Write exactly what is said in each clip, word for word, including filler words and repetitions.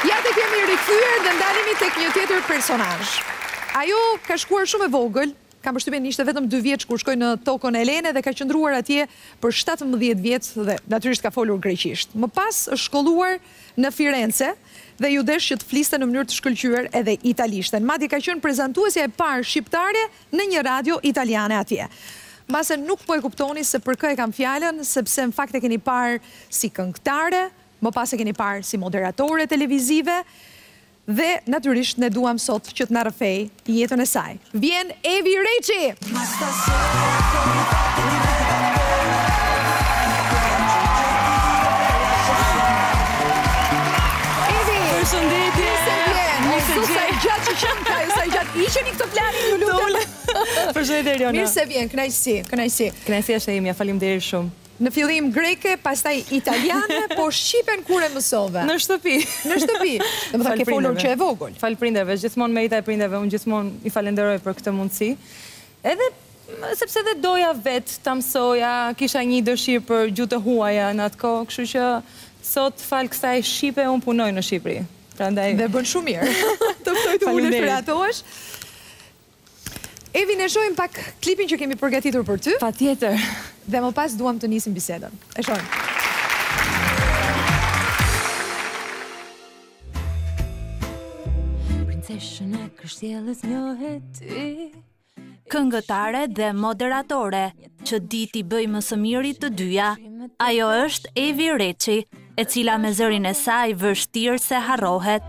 Ja të kemi rikthyer dhe ndalemi tek një tjetër personazh. Ajo ka shkuar shumë e vogël, kam përshtypjen ishte vetëm dy vjeç kur shkoi në Tokën e Helene dhe ka qëndruar atje për shtatëmbëdhjetë vjet dhe natyrisht ka folur greqisht. Më pas është shkolluar në Firenze dhe ju desh që të fliste në mënyrë të shkëlqyer edhe italishten. Madje ka qenë prezantuesja e parë shqiptare në një radio italiane atje. Mbase nuk po e kuptoni se për kë e kam fjalën, sepse në fakt e keni parë si këngëtare, më pas e keni parë si moderatore televizive, dhe natyrisht ne duam sot që të na rrëfej jetën e saj. Vjen Evi Reçi! Evi! Përshëndetje! Se vjen! Mësu sa i gjatë që qënë ka, sa i gjatë isheni këtë planin në lutem. Përshëndetje, Riona. Mirë se vjen, kënaqësi, kënaqësi. Kënaqësia është e imja, faleminderit shumë. Në fillim greke, pastaj italiane, po shqipen kur e mësove? Në shtëpi. Në shtëpi. Dhe më thë ke folur që e vogël. Falë prindeve, gjithmonë merita e prindeve, unë gjithmonë i falenderoj për këtë mundësi. Edhe, sepse dhe doja vetë të mësoja, kisha një dëshirë për gjuhë të huaja në atë kohë, kështu që sot falë kësaj shqipe, unë punoj në Shqipëri. Dhe bën shumë mirë. Të ftoj të ulesh për atosh. Evi, ne shohim pak klipin që kemi përgatitur për ty. Patjetër. Dhe më pas duam të nisim bisedën. E shohim. Princeshën e kështjellës njohet ty. Këngëtare dhe moderatore, që diti bëj më së miri të dyja, ajo është Evi Reçi, e cila me zërin e saj vështirë se harrohet.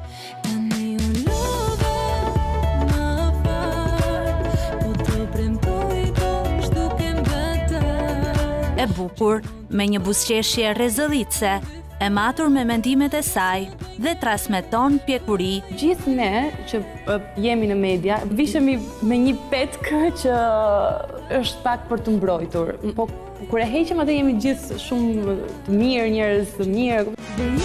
E bukur, me një buzëqeshje rrezëllitse, e matur me mendimet e saj dhe transmeton pjekuri. Gjithë ne që jemi në media, vishemi me një petkë që është pak për të mbrojtur. Po kur e heqim atë jemi gjithë shumë të mirë, njerëz të mirë.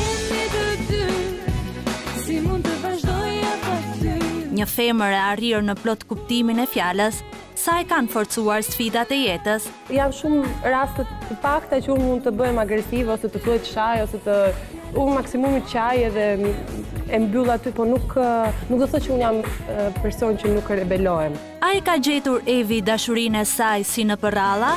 Një femër e arrirë në plot kuptimin e fjalës, sa e kanë forcuar sfidat e jetës. Janë shumë rastet të pakta që unë mund të bëhem agresiv, ose të thuaj çaj, ose të... Unë maksimumi çaj edhe e mbyll aty, po nuk, nuk do të thotë që unë jam person që nuk rebelohem. A e ka gjetur Evi dashurinë e saj si në përralla?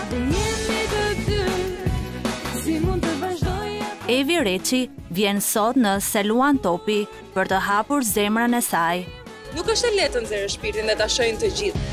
Evi Reçi vjen sot në Se luan topi për të hapur zemrën e saj. Nuk është e lehtë të nxjerrë shpirtin dhe ta shohin të gjithë.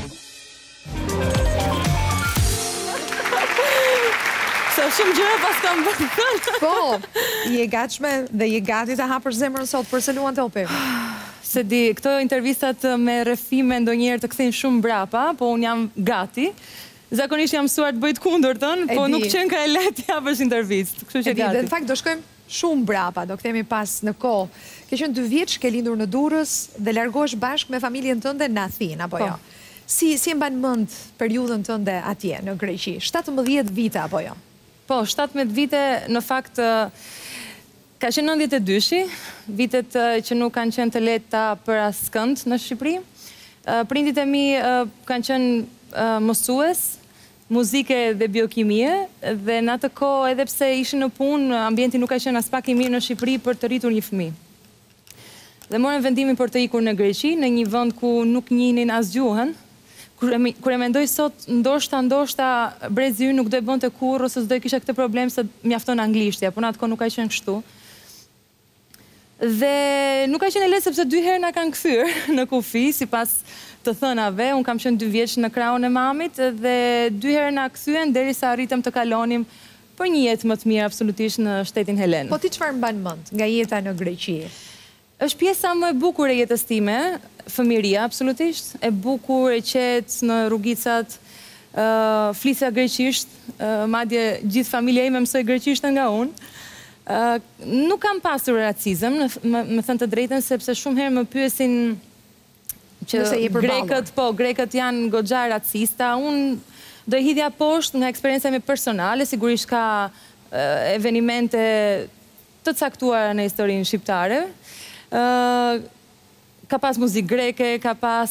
Sa shumë gjëra pas kam bërë. Po, je gatshme dhe je gati të hapësh zemrën sot për Se luan topi. Se di, këto intervistat me rrëfime ndonjëherë të kthejnë shumë brapa, po unë jam gati. Zakonisht jam mësuar të bëj të kundërtën, po nuk qenë ka e lehtë të hapësh intervistë. Kështu që gati. Dhe në fakt do shkojmë shumë brapa, do kthehemi pas në kohë. Ke qenë dy vjeç, ke lindur në Durrës dhe largohesh bashkë me familjen tënde në Athinë, apo jo? Si si e mban mend periudhën tënde atje në Greqi? shtatëmbëdhjetë vite apo jo? Po, shtatëmbëdhjetë vite në fakt ka qenë nëntëdhjetë e dy-shi, vitet që nuk kanë qenë të lehta për askënd në Shqipëri. Prindit e mi kanë qenë mësues muzike dhe biokimie, dhe në atë kohë edhe pse ishin në punë, ambienti nuk ka qenë as pak i mirë në Shqipëri për të rritur një fëmijë. Dhe morën vendimin për të ikur në Greqi, në një vend ku nuk njihnin as gjuhën. Kur e mendoj sot, ndoshta, ndoshta brezi ynë nuk do e bënte kurrë, ose s'do e kisha këtë problem se mjafton anglishtja, por në atë kohë nuk ka qenë kështu. Dhe nuk ka qenë e lehtë sepse dy herë na kanë kthyer në kufi, sipas të thënave. Unë kam qenë dy vjeç në krahun e mamit dhe dy herë na kthyen derisa arritëm të kalonim për një jetë më të mirë absolutisht në shtetin Helen. Po ti çfarë mban mend nga jeta në Greqi? Është pjesa më e bukur e jetës time, fëmiria, absolutisht, e bukur, e qetë në rrugicat, flisja greqisht, madje gjithë familja ime mësoi greqisht nga unë. Nuk kam pasur racizëm, me thënë të drejtën, sepse shumë herë më pyesin që grekët, po, grekët janë goxha racista. Unë do e hidhja poshtë nga eksperjenca ime personale, sigurisht ka evenimente të caktuara në historinë shqiptare. Ka pas muzik greke, ka pas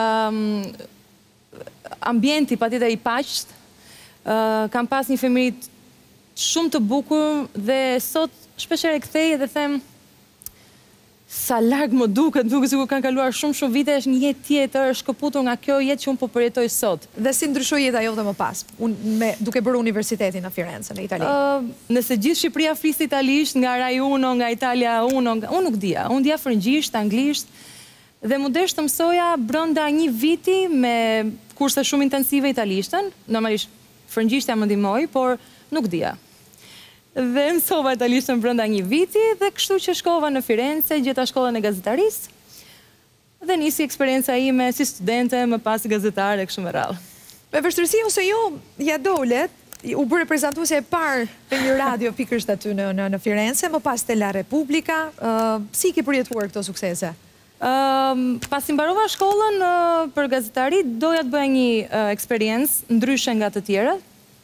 ambienti patjetër i paqët, kam pas një fëmijë shumë të bukur dhe sot shpeshherë e kthej dhe them sa larg më duket, duket sikur kanë kaluar shumë shumë vite, është një jetë tjetër, është shkëputur nga kjo jetë që unë po përjetoj sot. Dhe si ndryshoi jeta jote më pas, unë me duke bërë universitetin në Firenze, në Itali? Uh, nëse gjithë Shqipëria fliste italisht, nga Rai Uno, nga Italia Uno, nga... unë nuk dija. Unë dija frëngjisht, anglisht, dhe më desh të mësoja brenda një viti me kurse shumë intensive italishtën, normalisht frëngjishtja më ndihmoi, por nuk dija. Dhe mësova italishtën brenda një viti dhe kështu që shkova në Firenze, gjeta shkollën e gazetarisë dhe nisi eksperienca ime si studente, më pas gazetare kështu me radhë. Me vështirësi ose jo, ja dolet, u bërë prezantuese e parë për një radio pikërisht aty në, në, në Firenze, më pas te La Repubblica, uh, si ke përjetuar këto suksese? Uh, pas i mbarova shkollën uh, për gazetari, doja të bëja një uh, eksperiencë ndryshe nga të tjerët,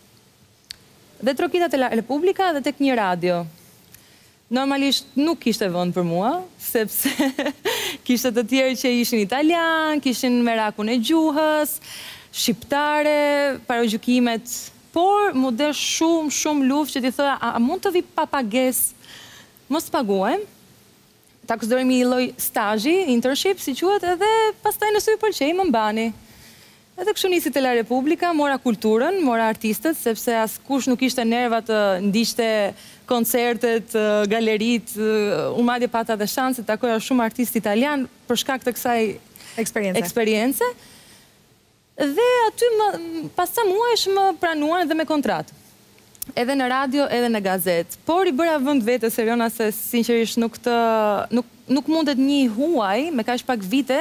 dhe trokita te La Repubblica dhe tek një radio. Normalisht nuk kishte vend për mua, sepse kishte të tjerë që ishin italian, kishin merakun e gjuhës, shqiptare, paragjykimet, por mu dhe shumë, shumë luftë që ti thoja, a, a mund të vi pa pagesë, mos paguajmë, ta konsiderojmë një lloj stazhi, internship, si quhet, edhe pastaj nëse ju pëlqej më mbani. Edhe kështu nisi te La Repubblica, mora kulturën, mora artistët, sepse askush nuk ishte nerva të ndiqte koncertet, galeritë, unë madje pata dhe shanse të takoja shumë artistë italian për shkak të kësaj eksperience. eksperience. Dhe aty më, pas sa muajsh më pranuan edhe me kontratë. Edhe në radio, edhe në gazetë. Por i bëra vend vetes Seriona se sinqerisht nuk të nuk nuk mundet një huaj me kaq pak vite,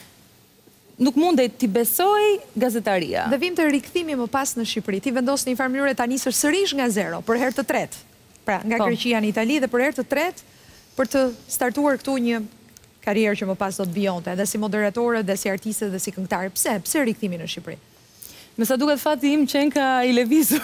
nuk mundet t'i besoj gazetaria. Dhe vim të rikthimi më pas në Shqipëri. Ti vendos në një farë mënyrë ta nisësh sërish nga zero, për herë të tretë. Pra, nga Greqia në Itali dhe për herë të tretë për të startuar këtu një karrierë që më pas do të bijonte, dhe si moderatore, dhe si artiste, dhe si këngëtare. Pse? Pse rikthimi në Shqipëri? Me sa duket fati im qenë ka i lëvizur.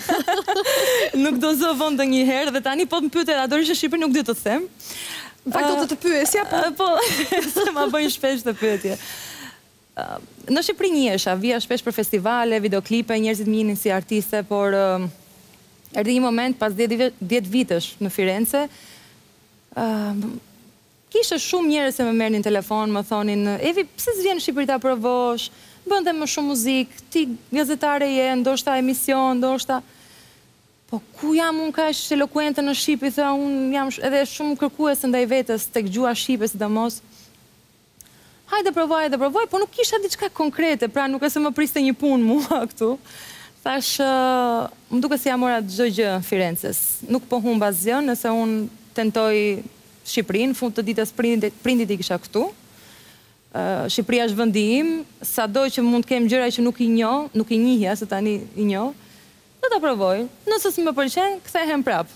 Nuk do zë vend ndonjëherë dhe tani po më pyetet a do rish në Shqipëri, nuk di të them. Në fakt do të të pyesja, po po se ma bëjnë shpesh të pyetje. Uh, në Shqipëri njihesha, vija shpesh për festivale, videoklipe, njerëzit më njihnin si artiste, por uh, erdhi një moment pas dhjetë vitesh në Firenze, uh, kishe shumë njerëz që më merrnin telefon, më thonin, Evi, pse s'vjen në Shqipëri ta provosh? Bënde më shumë muzikë, ti gazetare je, ndoshta emision, ndoshta... Po ku jam unë kaq elokuente në Shqipi, thua, unë jam edhe shumë kërkuese ndaj vetes tek gjuha shqipe sidomos. Hajde provoj, hajde provoj, po nuk kisha diçka konkrete, pra nuk e se më priste një punë mua këtu. Thash, uh, më duke si ja mora çdo gjë në Firences. Nuk po humba asgjë, nëse unë tentoj Shqipërinë, fund të ditës prindit, prindit i kisha këtu. Uh, Shqipëria është vendi im, sado që mund të kem gjëra që nuk i njoh, nuk i njihja, se tani i njoh, do ta provoj. Nëse s'më pëlqen, kthehem prap.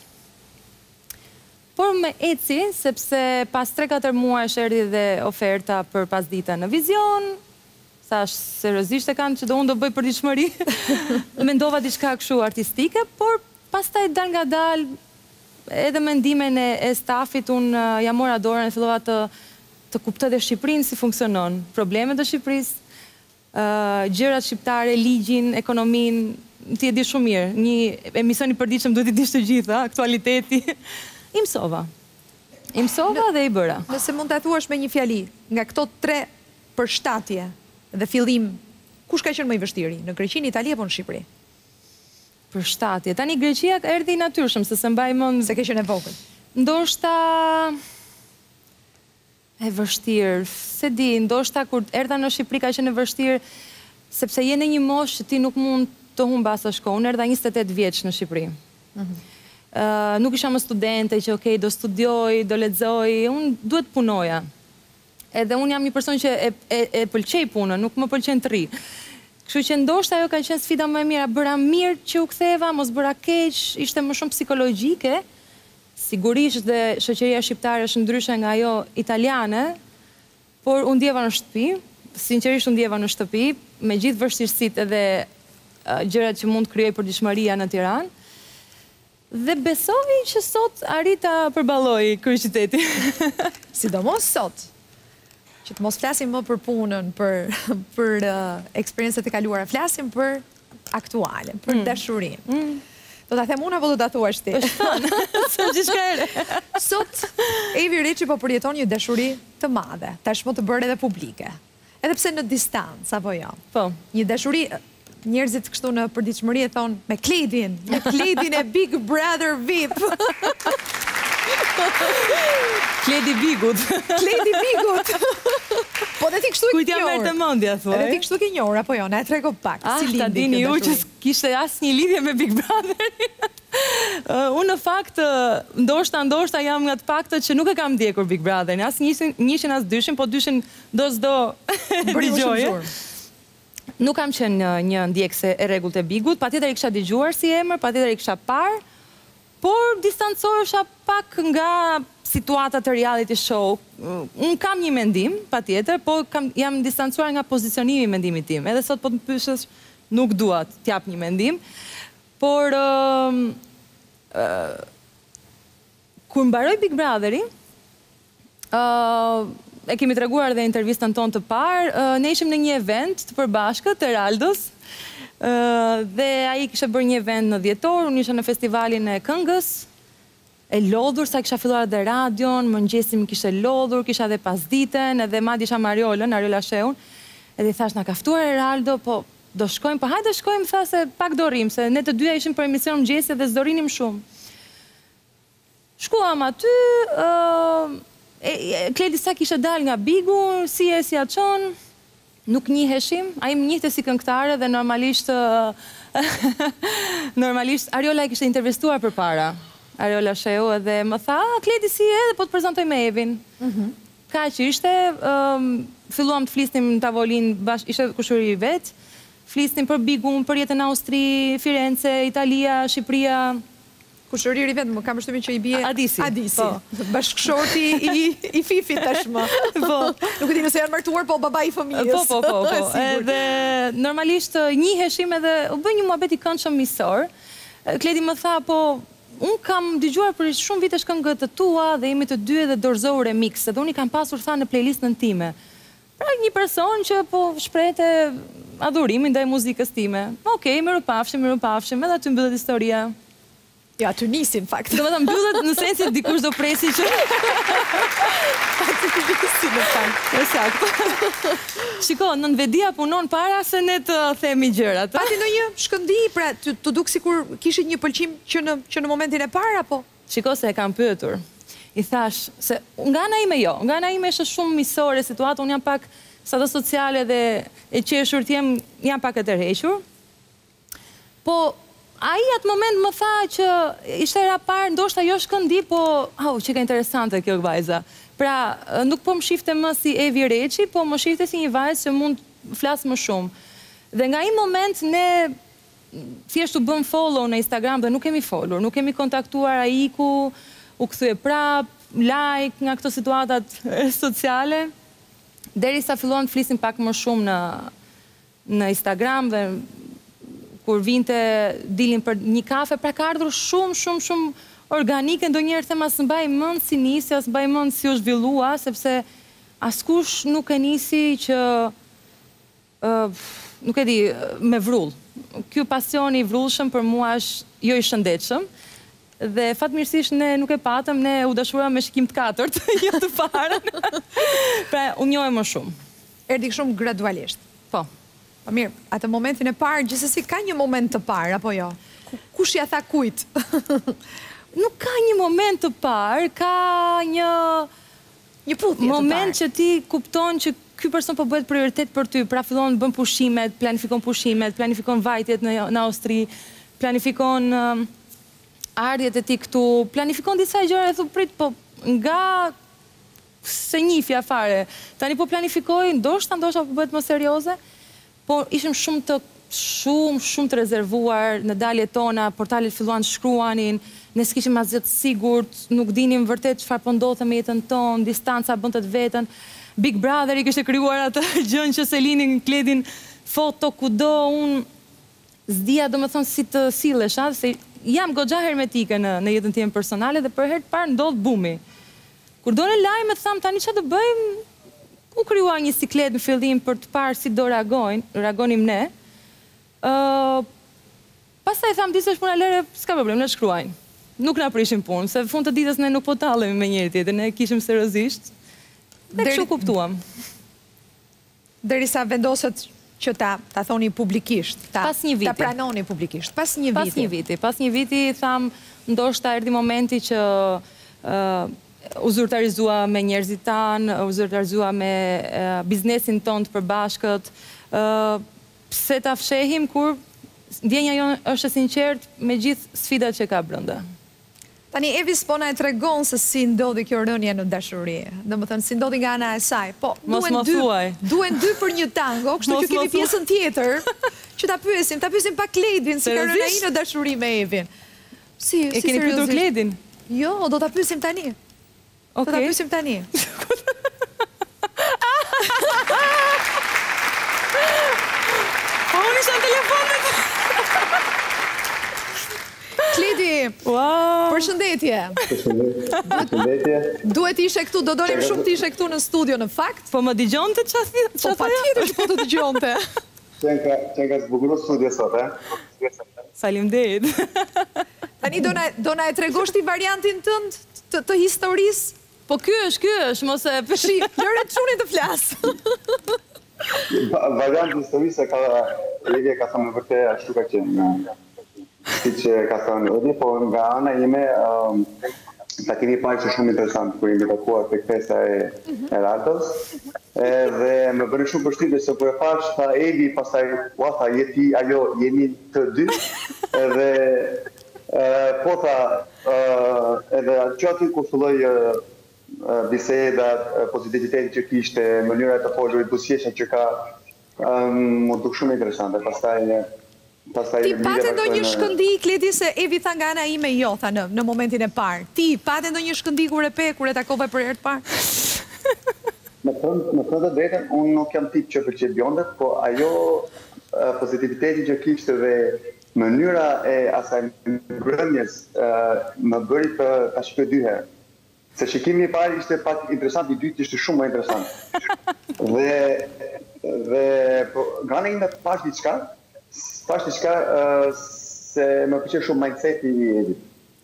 Por me eci, sepse pas tre katër muaj erdhi dhe oferta për pasdita në Vizion, thash seriozisht e kanë që do unë do bëj për diçmëri. Mendova diçka kështu artistike, por pastaj dal nga dal edhe mendimin e, e stafit unë uh, ja mora dorën e fillova të të kuptoj dhe Shqipërinë si funksionon, problemet e Shqipërisë, uh, gjërat shqiptare, ligjin, ekonominë, ti e di shumë mirë. Një emision i përditshëm duhet i dish të gjitha, aktualiteti. I mësova. I mësova dhe i bëra. Nëse mund të thuash me një fjali, nga këto tre përshtatje dhe fillim, kush ka qenë më i vështiri? Në Greqinë, Itali apo në Shqipëri? Përshtatje. Tani Greqia erdhi natyrshëm, se se mbaj mend se ke qenë e vogël. Ndoshta e vështirë, se di, ndoshta kur erdha në Shqipëri ka qenë e vështirë, sepse je në një moshë që ti nuk mund të humbas as shko. Unë erdha njëzet e tetë vjeç në Shqipëri. Mhm. Uh, nuk isha më studente që okej, okay, do studioj, do lexoj, unë duhet punoja. Edhe unë jam një person që e, e, e pëlqej punën, nuk më pëlqen të rri. Kështu që ndoshta ajo ka qenë sfida më e mira, bëra mirë që u ktheva, mos bëra keq, ishte më shumë psikologjike. Sigurisht dhe shoqëria shqiptare është ndryshe nga ajo italiane, por unë ndjeva në shtëpi, sinqerisht unë ndjeva në shtëpi, me gjithë vështirësitë edhe uh, gjërat që mund të krijoj përditshmëria në Tiranë. Dhe besoj që sot arrita përballoj kryeqyteti. Sidomos sot, që të mos flasim më për punën, për, për uh, eksperiencët e kaluara, flasim për aktuale, për mm. dashurinë. Mm. Do ta them unë apo do ta thuash ti? Është thënë, s'është gjithçka ere. Sot Evi Reçi po përjeton një dashuri të madhe, tashmë të bërë edhe publike. Edhe pse në distancë, apo jo? Po. Një dashuri, njerëzit kështu në përditshmëri e thonë, me Kledin, me Kledin e Big Brother V I P. Kledi Bigut. Kledi Bigut. Po dhe ti kështu e Kujt jam merë të mendja, thuaj. Edhe ti kështu ke njohur, apo jo? Na e trego pak, Ah, si lindi ta dini kjo ju që dashuri. kishte asnjë lidhje me Big Brother. Uh, unë në fakt, uh, ndoshta, ndoshta jam nga të paktët që nuk e kam ndjekur Big Brother. As njëshin, njëshin as dyshin, po dyshin do s'do dëgjoje. Nuk kam qenë një, një ndjekse e rregullt e Bigut, patjetër i kisha dëgjuar si emër, patjetër i kisha parë, por distancohesha pak nga situata të reality show. Unë kam një mendim, patjetër, po kam, jam distancuar nga pozicionimi i mendimit tim. Edhe sot po të më pyesësh, nuk dua të jap një mendim, por uh, uh, kur mbaroi Big Brotheri, uh, e kemi treguar dhe intervistën tonë të parë, uh, ne ishim në një event të përbashkët të Raldos, uh, dhe ai kishte bërë një event në dhjetor, unë isha në festivalin e këngës, e lodhur, sa kisha filluar dhe radion, mëngjesi më kishte lodhur, kisha dhe pasditen, edhe madje isha Mariolën, Ariola Sheun, edhe i thash, na ka ftuar Eraldo, po do shkojmë, po hajde shkojmë, tha se pak do rrim, se ne të dyja ishim për emision mëngjesi dhe s'do rinim shumë. Shkuam aty, uh, e, e, Kledi sa kishe dal nga Bigu, si e si aqon, nuk njiheshim, a i më njihte si këngëtare dhe normalisht, uh, normalisht, Ariola e kishte intervistuar për para, Ariola Sheu, edhe më tha, a, Kledi si e, dhe po të prezentoj me Evin. Mm-hmm. Ka që ishte, um, filluam të flisnim në tavolin, bash, ishte kushuri i vetë, flisnim për Bigun, për jetën në Austri, Firenze, Italia, Shqipëria. Kushëriri vetë, më kam përshtypjen që i bie Adisi. Adisi. Po. Bashkëshorti i, i Fifit tashmë. Po. Nuk e di nëse janë martuar, po baba i fëmijës. Po, po, po, po. Sigur. Edhe normalisht njiheshim edhe u bë një muhabet i këndshëm miqësor. Kledi më tha, po, unë kam dëgjuar për shumë vite këngët të tua dhe jemi të dy edhe dorëzohu remix, edhe unë i kam pasur tha në playlistën time. Pra një person që po shprehte adhurimin ndaj muzikës time. Okej, miru pafshim, miru pafshim, edhe aty mbyllet historia. Ja, aty nisi në fakt. Do të thënë mbyllet në sensin dikush do presi që Aty nisi në fakt. Ësakt. Shiko, nënvedia punon para se ne të themi gjërat. Pati ndonjë shkëndi, pra të, të duk sikur kishit një pëlqim që në që në momentin e parë apo? Shiko se e kam pyetur. I thash se nga ana ime jo, nga ana ime është shumë miqësore situata, unë jam pak sado sociale dhe e qeshur të jem, jam pak e tërhequr. Po ai atë moment më tha që ishte era parë, ndoshta jo shkëndi, po au, që ka interesante kjo vajza. Pra, nuk po më shifte më si Evi Reçi, po më shifte si një vajzë që mund flas më shumë. Dhe nga ai moment ne thjesht u bëm follow në Instagram dhe nuk kemi folur, nuk kemi kontaktuar, ai ku u kthye prap, like nga këto situatat sociale, derisa filluan të flisim pak më shumë në në Instagram dhe kur vinte dilin për një kafe, pra ka ardhur shumë, shumë, shumë organike, ndonjëherë them as mbaj mend si nisi, as mbaj mend si u zhvillua, sepse askush nuk e nisi që uh, nuk e di, me vrull. Ky pasion i vrullshëm për mua është jo i shëndetshëm. Dhe fatmirësisht ne nuk e patëm, ne u dashuruam me shikim të katërt, jo të parën. Pra, u njohem më shumë. Erdhi shumë gradualisht. Po. Po mirë, atë momentin e parë, gjithsesi ka një moment të parë, apo jo? Kush ja tha kujt? Nuk ka një moment të parë, ka një... Një puthje të parë. Moment që ti kupton që ky person po bëhet prioritet për ty, pra fillon bën pushimet, planifikon pushimet, planifikon vajtjet në, në Austri, planifikon... Uh, ardhjet e ti këtu, planifikon disa gjëra e thu prit, po nga se njifja fare. Tani po planifikoj, ndoshta, ndoshta po bëhet më serioze, po ishim shumë të shumë, shumë të rezervuar në daljet tona, portalet filluan të shkruanin, ne s'kishim asgjë të sigurt, nuk dinim vërtet çfarë po ndodhte me jetën tonë, distanca bënte të vetën. Big Brother i kishte krijuar atë gjën që se linin Kledin foto kudo, unë s'dija domethënë si të sillesh, a, se jam goxha hermetike në, në jetën time personale dhe për herë të parë ndodh bumi. Kur dole lajme, tham tani çfarë do bëjmë? U krijua një siklet në fillim për të parë si do reagojnë, reagonim ne. Uh, pastaj tham disa është puna lere, s'ka problem, ne shkruajnë. nuk na prishin punë, se fund të ditës ne nuk po tallemi me njëri tjetrin, ne kishim seriozisht. Dhe kështu kuptuam. Derisa vendoset që ta, ta thoni publikisht, ta, pas një viti. Ta pranoni publikisht, pas një viti. Pas një viti, pas një viti, tham, ndoshta erdhi momenti që uh, u zyrtarizua me njerëzit tanë, u zyrtarizua me uh, biznesin ton të përbashkët, uh, pse ta fshehim kur ndjenja jonë është e sinqert me gjithë sfidat që ka brenda. Tani Evi s'po na e tregon se si ndodhi kjo rënje në dashuri. Domethënë si ndodhi nga ana e saj. Po, mos më thuaj. Duhen dy për një tango, kështu që kemi pjesën tjetër që ta pyesim, ta pyesim pak Kledin si ka rënë ai në dashuri me Evin. Si, e keni pyetur Kledin? Jo, do ta pyesim tani. Do ta pyesim tani. Po unë isha në telefon me të... Kledi, përshëndetje. Përshëndetje. Duhet ishe këtu, do dolim shumë të ishe këtu në studio në fakt. Po më digjonte që a thia? Po pa tjetër që po të digjonte. Që nga zbukuru studio sot, e? Faleminderit. Tani do na e tregosh ti variantin tënd të historisë? Po ky është, ky është, mos e... Shi, lëre të shunit të flasë. Variantin historisë e ka... Lege ka thëmë në vërte ashtu ka qenë. Si që ka thënë Edi, po nga ana ime ta keni parë që shumë interesant kur jemi takuar tek festa e Radës. Dhe më bëri shumë përshtypje se kur e pash tha Edi, pastaj ua tha jeti ajo jemi të dy. Edhe po tha edhe që aty kur filloi bisedat, pozitiviteti që kishte, mënyra të folur, buzëqeshja që ka, më duk shumë interesante. Pastaj Ti pate ndo një shkëndi, Kledi, se Evi tha nga ana ime jo, tha në momentin e parë. Ti pate ndo një shkëndi kur e pe, kur e takove për herë të parë? Me thënë të drejten, unë nuk jam tip që përqe bjondet, po ajo pozitiviteti që kishte dhe mënyra e asaj mbrëmjes më bëri të ta shikoj dy herë. Se shikimi i parë ishte pak interesant, i dytë ishte shumë më interesant. Dhe nga në ime pash diçka, pash diçka se më pëlqen shumë mindseti i Evit.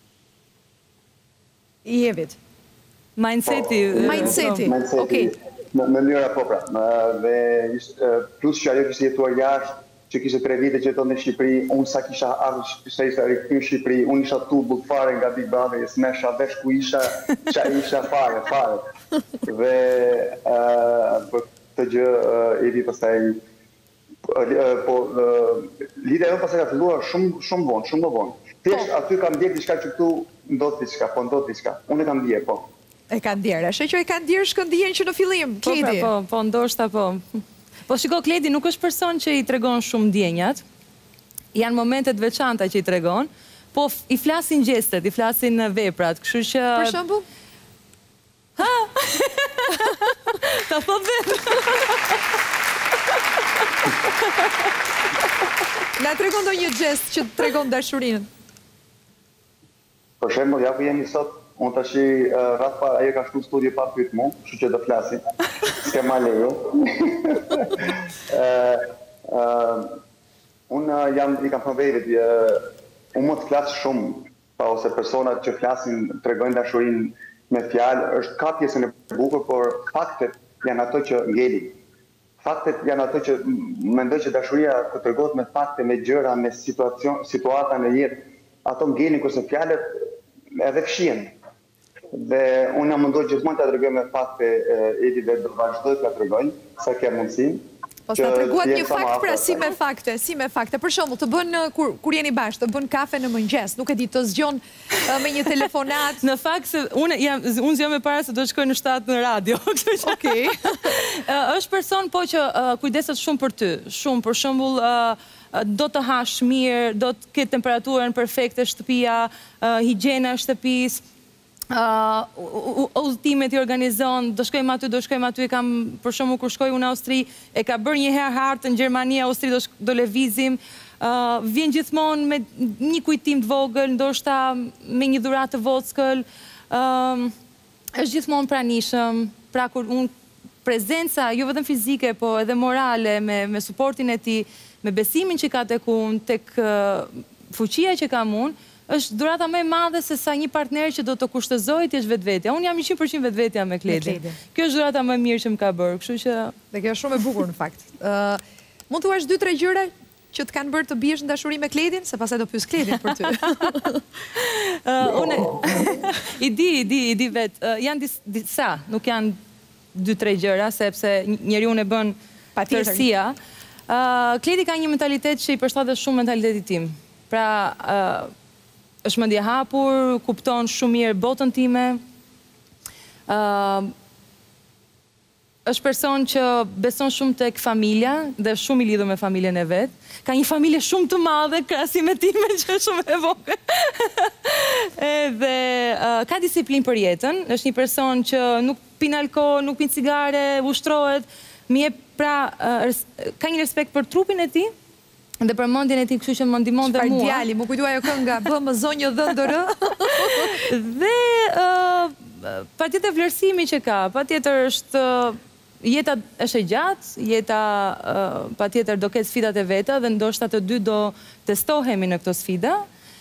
I Evit? Mindseti? Mindseti, okej. Mënyra po pra. Dhe plus që ajo kishte jetuar jashtë, që kishte tre vite që jeton në Shqipëri, unë sa kisha ardhur, sa isha rikthyer në Shqipëri, unë isha tubull fare nga Big Brother, s'mesha vesh ku isha, qa isha fare, fare. Dhe për këtë gjë Evi pastaj po lidhja jonë pastaj ka filluar shumë shumë vonë, shumë më vonë. Thjesht aty kam ndjer diçka që këtu ndodh diçka, po ndodh diçka. Unë e kam ndjer, po. E ka ndjer, është që e ka ndjer shkëndijën që në fillim, Kledi. Po, po, ndoshta po. Po shiko, Kledi nuk është person që i tregon shumë ndjenjat. Janë momentet veçanta që i tregon, po i flasin gjestet, i flasin veprat, kështu që... Për shembull? Ha! Ta thot vetë. Na tregon do një gjest që të tregon dashurinë. Për shembull, ja ku jemi sot, unë tash rreth pa ajo ka shkuar në studio pa pyet mua, kështu që do flasim. S'ke ma lejo. Unë jam i kam thënë vetë, unë mund të flas shumë, pa ose personat që flasin tregojnë dashurinë me fjalë, është ka pjesën e bukur, por faktet janë ato që ngelin. Faktet janë ato që mendoj që dashuria të tregohet me fakte, me gjëra, me situata në jetë. Ato ngelin kurse fjalët edhe fshihen. Dhe unë jam munduar gjithmonë ta tregoj me fakte, Edi dhe do vazhdoj ta tregoj sa ke mundësinë. Po sa treguat një fakt pra si me fakte, si me fakte. Për shembull, të bën kur kur jeni bashkë, të bën kafe në mëngjes, nuk e di, të zgjon me një telefonat. Në fakt se unë jam unë zgjon me para se do të shkoj në shtat në radio. Okej. Është person po që kujdeset shumë për ty, shumë për shembull do të hash mirë, do të ketë temperaturën perfekte shtëpia, higjiena e shtëpisë. Udhëtimet i organizon, do shkojmë aty, do shkojmë aty, kam për shembull kur shkoj unë në Austri, e ka bërë një herë hartë në Gjermani, Austri do lëvizim, vjen gjithmonë me një kujtim të vogël, ndoshta me një dhuratë të vockël, është gjithmonë pranishëm, pra kur unë prezenca, jo vetëm fizike, po edhe morale, me suportin e tij, me besimin që ka tek unë, tek fuqia që kam unë, është dhurata më e madhe se sa një partner që do të kushtëzoj të jesh vetvetja. Unë jam njëqind përqind vetvetja me Kledin. Kjo është dhurata më e mirë që më ka bërë, kështu që... Dhe kjo është shumë e bukur në fakt. Mund të thuash dy tre gjëra që të kanë bërë të biesh në dashuri me Kledin, se pastaj do pyes Kledin për ty. Unë i di, i di, i di vetë. Janë disa, nuk janë dy tre gjëra, sepse njeriu e bën tërësia. Kledi ka një mentalitet që i përshtatet shumë mentalitetit tim. Pra, është mendje hapur, kupton shumë mirë botën time. Është person që beson shumë tek familja dhe shumë i lidhur me familjen e vet. Ka një familje shumë të madhe krahasim me time që është shumë e vogël. Edhe ka disiplinë për jetën, është një person që nuk pin alkool, nuk pin cigare, ushtrohet, më jep pra ka një respekt për trupin e tij dhe për mendjen e tij, kështu që më ndihmon dhe mua. Çfarë djali, më kujtoi ajo kënga, bë më zonjë dhëndër. Dhe patjetër vlerësimi që ka, patjetër është jeta është e gjatë, jeta patjetër do ketë sfidat e veta dhe ndoshta të dy do testohemi në këto sfida.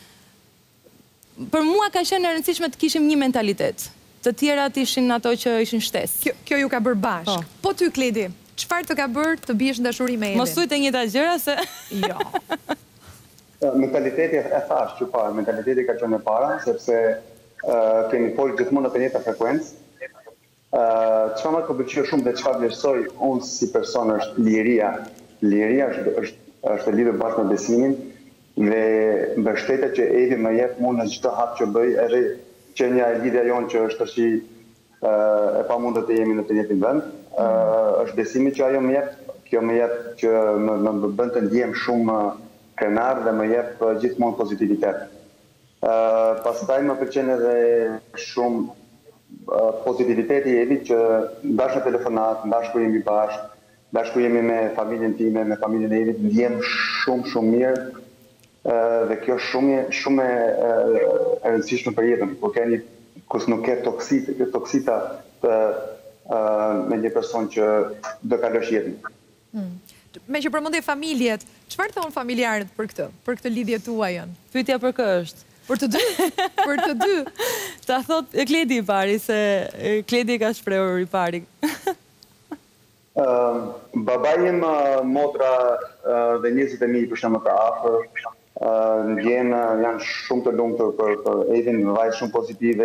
Për mua ka qenë e rëndësishme të kishim një mentalitet. Të tjerat ishin ato që ishin shtesë. Kjo ju ka bërë bashkë. Po ty, Kledi, çfarë të ka bërë të biesh në dashuri me Edin? Mos thuaj të njëjta gjëra se jo. Mentaliteti e thash që para, mentaliteti ka qenë e para, sepse kemi folë gjithmonë në të njëjta frekuencë. Çfarë më ka pëlqyer shumë dhe çfarë vlerësoj unë si person është liria. Liria është e lidhur bashkë me besimin dhe mbështetja që Edi më jep mua në çdo hap që bëj, edhe që një lidhja jonë që është tash e pamundur të jemi në të njëjtin vend, është besimi që ajo më jep, kjo më jep që më bën të ndjem shumë krenar dhe më jep gjithmonë pozitivitet. Pastaj më pëlqen edhe shumë pozitiviteti i Edit që ndash në telefonat, ndash kur jemi bashkë, ndash kur jemi me familjen time, me familjen e Edit, ndjem shumë shumë mirë dhe kjo shumë shumë e rëndësishme për jetën, kur keni kus nuk ke toksita, toksita me një person që do kalosh jetën. Me që përmendje familjet, çfarë thonë familjarët për këtë, për këtë lidhje tuajën? Pyetja për kë është? Për të dy, për të dy. Ta thot e Kledi i pari, se Kledi ka shprehur i pari. Babai im, motra dhe njerëzit e mi për shembull të afër, ndjen janë shumë të lumtur për për Edin, vajzë shumë pozitive,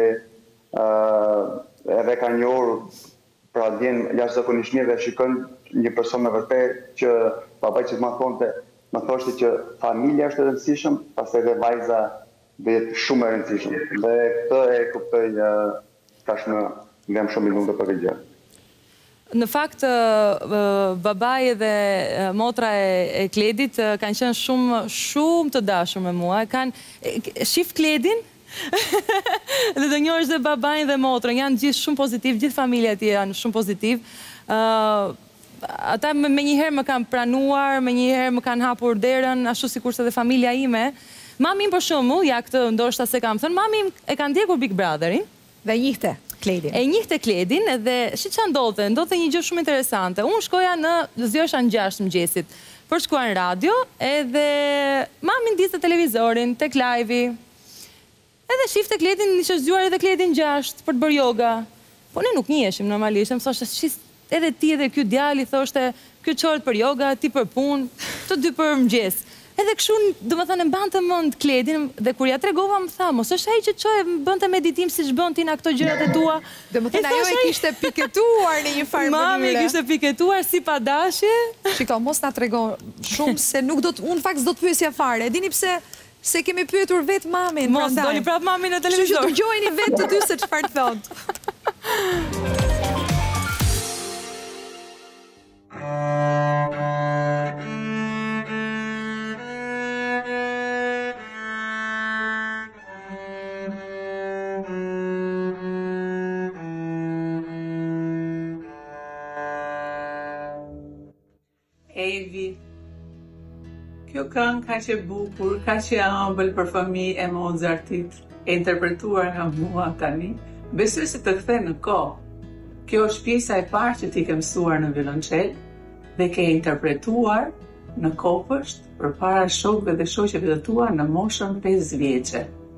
edhe ka njohur, pra ndjen jashtëzakonisht mirë dhe shikon një person me vërtet që babai që më thonte, më thoshte që familja është e rëndësishme, pastaj edhe vajza dhe jetë shumë e rëndësishme. Dhe këtë e kuptoj tashmë, jam shumë i lumtur për këtë gjë. Në fakt, babai dhe motra e Kledit kanë qenë shumë shumë të dashur me mua. Kanë shif Kledin dhe të njohësh dhe babain dhe motrën. Janë gjithë shumë pozitiv, gjithë familja e tij janë shumë pozitiv. Ata me njëherë më kanë pranuar, me njëherë më kanë hapur derën, ashtu sikurse edhe familja ime. Mami im për shembull, ja këtë ndoshta se kam thënë, mami im e ka ndjekur Big Brotherin dhe njihte Kledin. E njihte Kledin dhe shi ç'a ndodhte, ndodhte një gjë shumë interesante. Unë shkoja në zgjohesha në gjashtë mëngjesit për shkuar në radio, edhe mami ndiste televizorin tek live-i. Edhe shifte Kledin, ishte zgjuar edhe Kledin gjashtë për të bërë yoga. Po ne nuk njiheshim normalisht, më thoshte shis edhe ti edhe ky djali, thoshte ky çohet për yoga, ti për punë, të dy për mëngjes. Edhe kështu, do më thënë, e mbante mend Kledin, dhe kur ja tregova më tha, mos është ai që çohe bënte meditim siç bën ti në ato gjërat e tua. Do më thënë, ajo e kishte piketuar në një farë mënyrë. Mami e kishte piketuar si pa dashje. Shiko, mos na tregon shumë se nuk do të, unë fakt s'do të pyesja fare. Dini pse? Se kemi pyetur vetë mamin. Mos doli prap mamin në televizor. Kështu që dëgjojeni vetë të dy se çfarë thonë. Evi, kjo këngë ka që bukur, ka që ëmbël për fëmijë e Mozartit, e interpretuar nga mua tani, besoj se të kthe në kohë. Kjo është pjesa e parë që ti ke mësuar në violonçel dhe ke interpretuar në kopësht përpara shokëve dhe shoqeve të tua në moshën pesë vjeçe.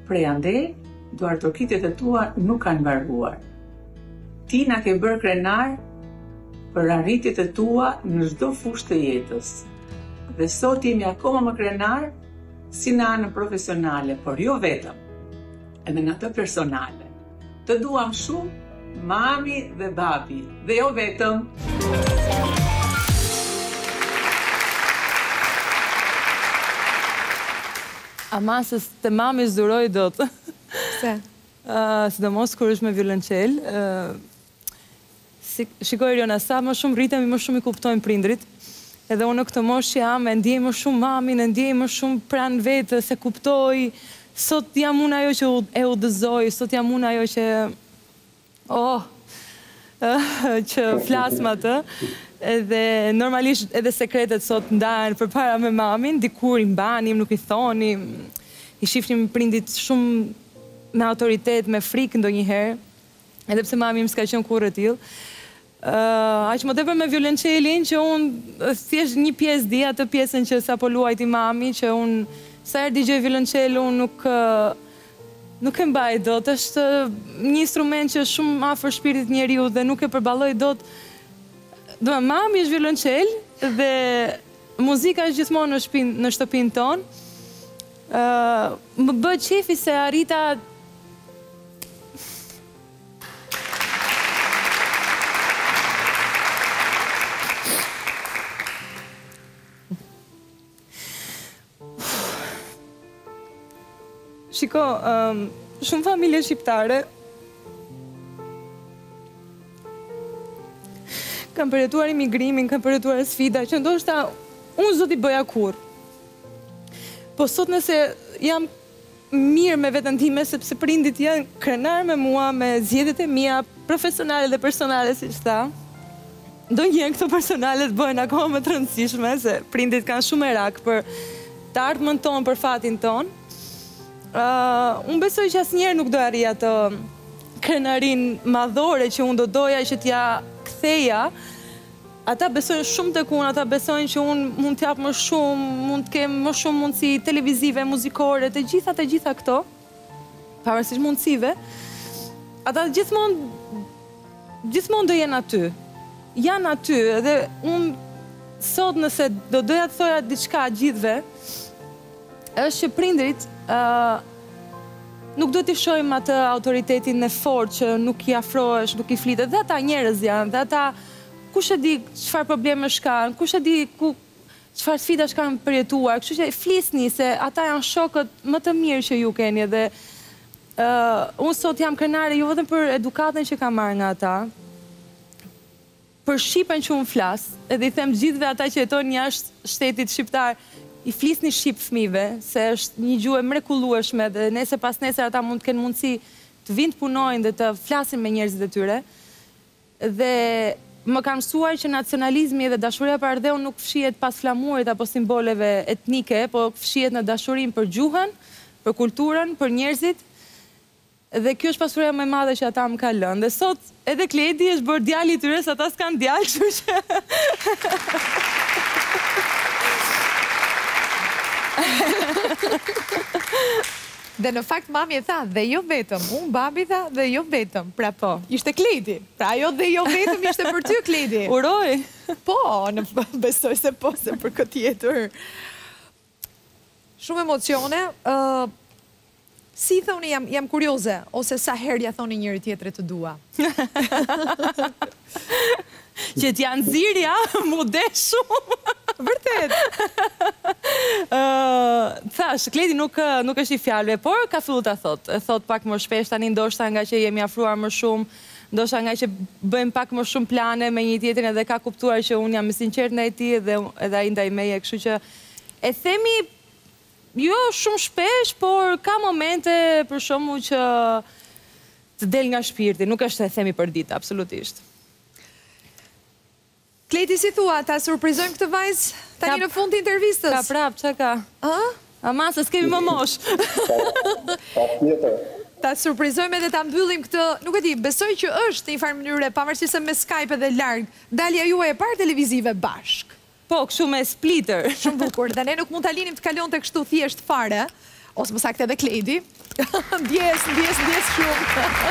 Prej ande, duartokitjet e tua nuk kanë varguar. Ti na ke bërë krenar për arritjet e tua në çdo fushë të jetës. Dhe sot jemi akoma më krenar si në anën profesionale, por jo vetëm, edhe në atë personale. Të duam shumë, mami dhe babi, dhe jo vetëm. Amasës të mami zduroj do të. Se? Uh, sidomos kur është me violonçel. Uh, si, shikoj Riona, sa më shumë rritemi, më shumë i kuptojnë prindrit. Edhe unë në këtë moshë jam, e ndjej më shumë mamin, e ndjej më shumë pranë vetë, se kuptoj, sot jam unë ajo që e udhëzoj, sot jam unë ajo që, oh, që flasëm atë, edhe normalisht edhe sekretet sot ndahen përpara me mamin, dikur i mbanim, nuk i thonim, i shifnim prindit shumë me autoritet, me frikë ndonjëherë, edhe pse mami më s'ka qenë kurrë e tillë. Uh, aq më tepër me violonçelin që unë thjesht një pjesë di, atë pjesën që sapo luajti mami, që unë sa herë dëgjoj violonçel unë nuk uh, nuk e mbaj dot. Është një instrument që është shumë afër shpirtit njeriu dhe nuk e përballoj dot. Do mami është violonçel dhe muzika është gjithmonë në shtëpinë në shtëpinë tonë. Uh, më bë qefi se arrita Shiko, um, shumë familje shqiptare kanë përjetuar imigrimin, kanë përjetuar sfida, që ndoshta unë s'do t'i bëja kurrë. Po sot nëse jam mirë me veten time, sepse prindit janë krenar me mua, me zgjedhjet e mia profesionale dhe personale, siç tha. Ndonjëherë këto personale bëhen akoma më të rëndësishme, se prindit kanë shumë merak për të ardhmen tonë, për fatin tonë. Uh, unë besoj që asnjëherë nuk do arrija të krenarin madhore që unë do doja që t'ja ktheja. Ata besojnë shumë tek unë, ata besojnë që unë mund t'jap më shumë, mund të kem më shumë mundësi televizive, muzikore, të gjitha të gjitha këto, pavarësisht mundësive. Ata gjithmonë gjithmonë do jenë aty. Janë aty, dhe unë sot nëse do doja të thoja diçka gjithve, është që prindrit Uh, nuk do t'i shohim atë autoritetin e fortë që nuk i afrohesh, nuk i flitet. Dhe ata njerëz janë, dhe ata kush e di çfarë problemesh kanë, kush e di ku çfarë sfidash kanë përjetuar, kështu që flisni se ata janë shokët më të mirë që ju keni. Dhe uh, unë sot jam krenare jo vetëm për edukatën që kam marrë nga ata, për shqipen që unë flas, edhe i them gjithëve ata që jetojnë jashtë shtetit shqiptar, i flisni shqip fëmijëve, se është një gjuhë e mrekullueshme dhe nesër pas nesër ata mund të kenë mundësi të vinë të punojnë dhe të flasin me njerëzit e tyre. Dhe më kanë mësuar që nacionalizmi dhe dashuria për ardheu nuk fshihet pas flamurit apo simboleve etnike, po fshihet në dashurinë për gjuhën, për kulturën, për njerëzit. Dhe kjo është pasuria më e madhe që ata më kanë lënë. Dhe sot edhe Kledi është bërë djali i tyre, se ata s'kan djalë, kështu që Dhe në fakt mami e tha, dhe jo vetëm, unë babi tha, dhe jo vetëm, pra po, ishte Kledi, pra jo dhe jo vetëm ishte për ty Kledi. Uroj. Po, në besoj se po, se për këtë jetër. Shumë emocione, uh, si thoni jam, jam kurioze, ose sa herë ja thoni njëri tjetrit të dua? Që t'janë zirja, mu de shumë. Vërtet. uh, thash, Kledi nuk, nuk është i fjalëve, por ka fillu ta thot. E thot pak më shpesh tani, ndoshta nga që jemi afruar më shumë, ndoshta nga që bëjmë pak më shumë plane me një tjetrin, edhe ka kuptuar që unë jam i sinqert ndaj tij dhe edhe ai ndaj meje, kështu që e themi jo shumë shpesh, por ka momente për shkakun që të del nga shpirti, nuk është e themi për ditë, absolutisht. Kleti, si thua, ta surprizojmë këtë vajzë tani në fund të intervistës? Ka prap, që ka? Ama, se s'kemi më mosh. Ta surprizojmë edhe ta mbyllim këtë, nuk e di, besoj që është në një farë mënyrë, pavarësisht se me Skype edhe larg, dalja juaj e parë televizive bashk. Po, kështu me splitter. Shumë bukur, dhe ne nuk mund ta linim të kalon të kështu thjesht fare, ose më saktë edhe Kledi. Ndjes, ndjes, ndjes shumë.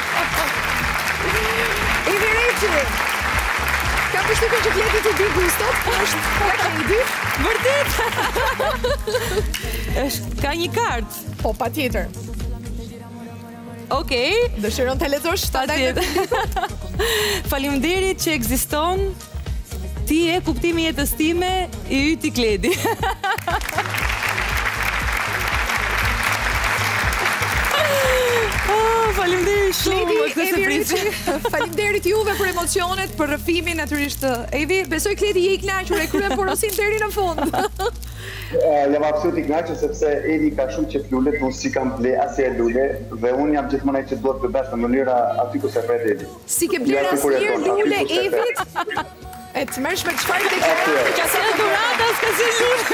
Evi Reqi, kam përshtypjen që Kledi të di gustot, është ka Kledi. Vërtet? Është ka një kartë. Po, pa tjetër. Okej. Dëshiron të lexosh Patjetër. Faleminderit që ekziston. Ti e kuptimi i jetës time, i yti Kledi. Oh, faleminderit shumë për këtë surprizë. Faleminderit juve për emocionet, për rrëfimin natyrisht. Evi, besoj Kledi je i kënaqur e kryen porosin deri në fund. Jam absolut i kënaqur sepse Evi ka shumë që lulet, unë si kam ble asnjë lule dhe unë jam gjithmonë ai që duhet të bësh në mënyra aty ku se pret Evi. Si ke bler asnjë lule Evit? E të mërsh me çfarë të kërë? Ka se durata, s'ka si lule.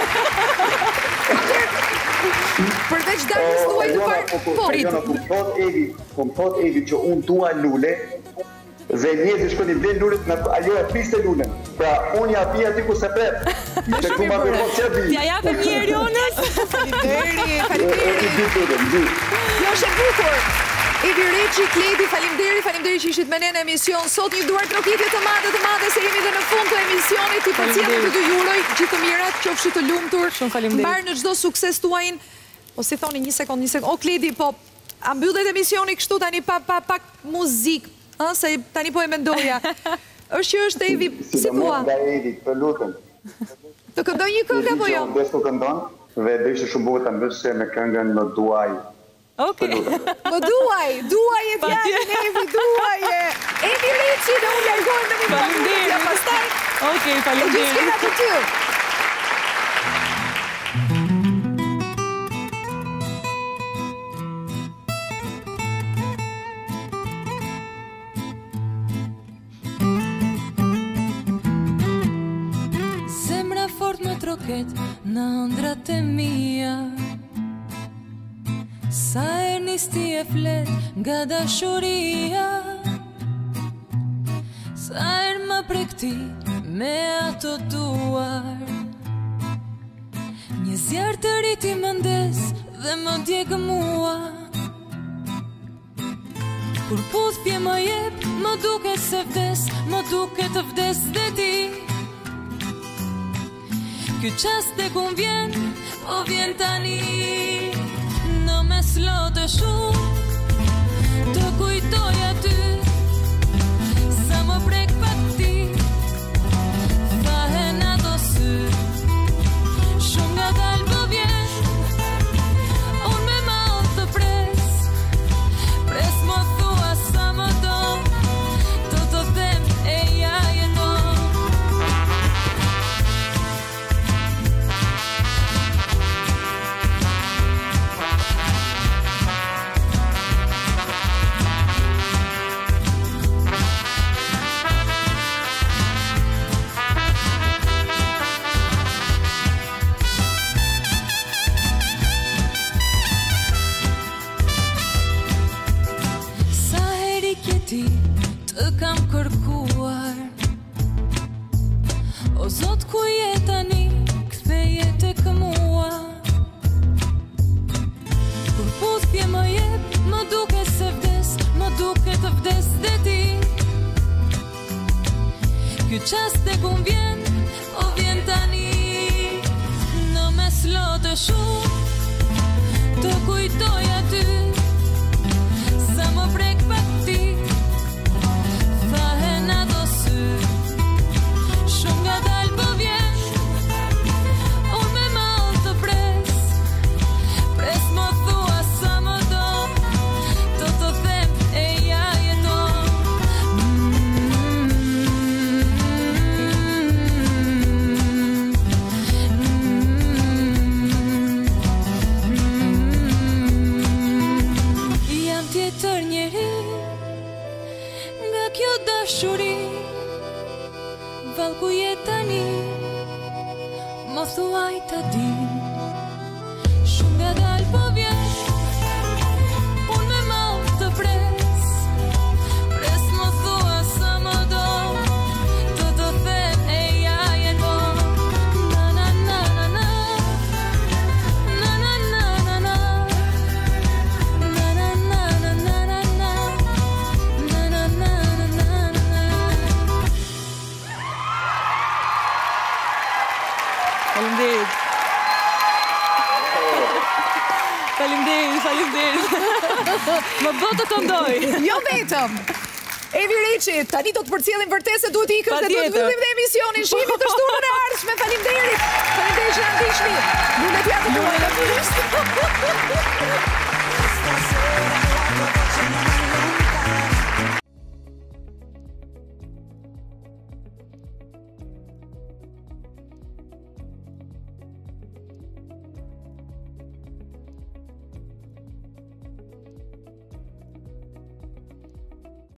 Përveç darkës tuaj të parë. Po, jona, ku thot Evi, ku thot Evi që unë dua lule, dhe njerëzit shkojnë i blen lulet, ajo e priste lulen. Pra, unë ja pi aty ku se pret. Që ku ma përmot që vi. T'ja japim një Erionës. Faleminderit, faleminderit. Jo, është e bukur. Evi Reqi, Kledi, faleminderit, faleminderit që ishit me ne në emision. Sot një duart trokitje të madhe të madhe se jemi dhe në fund të emisionit. Ti përcjellëm të dy juroj, gjithë të mirat, qofshi të lumtur. Shumë faleminderit. Mbarë në çdo sukses tuajin. O si thoni një sekond, një sekond. O Kledi, po a mbyllet emisioni kështu tani pa pa pak muzik, ë, se tani po e mendoja. Është që është Evi, si thua? Nga Evi, të lutem. Të këndoj një këngë apo jo? Des të këndon dhe do ishte shumë bukur ta mbështesë me këngën Më duaj. Okej. Më duaj, duaj e fjalën Evi, duaj e. Evi Reqi dhe unë largohem në një minutë pastaj. Okej, E gjithë faleminderit. kena të ty. Zemra fort me troket në ëndrat e mia. Sa er nisti e flet nga dashuria. Sa er më prekti me ato duar. Një zjarë të riti më ndes dhe më djegë mua. Kur puthje më jep, më duket se vdes, më duket të vdes dhe ti. Ky qast e kun vjen, po vjen tani. Në mes lotë shumë, të kujtoj aty. Sa më prek pak ti, fahen ato sy. Shumë nga dalë po vjen, unë me malë të pres. Pres më thua sa më do, të të them e ja e no. Ti të kam kërkuar. O Zot, ku je tani, ktheje tek mua. Kur puthje më jep, më duket se vdes, më duket të vdes dhe ti. Ky qast e kun vjen, o vjen tani. Në mes lotë shumë, të kujtoj aty. Sa më prek pak ti, fahen ato sy. Shumë nga dalë po vjen, unë me malë të pres. Pres më thua sa më do, të të them e ja e no. Jam tjetër njeri nga kjo dashuri. Val ku je tani, më thuaj të di. Shumë nga dalë po vjen, unë me malë të pres. Pres më thua sa më do, të të them e ja e no. Na na na na na, na na na na na, na Faleminderit, faleminderit. Më bë të këndoj. Jo vetëm. Evi Reçi, tani do të përcjellim vërtet se duhet ikësh dhe duhet mbyllim dhe emisionin. Shihemi të shtunën e ardhshme. Faleminderit. Faleminderit që na ndiqni. Lulet ja të tuaja natyrisht.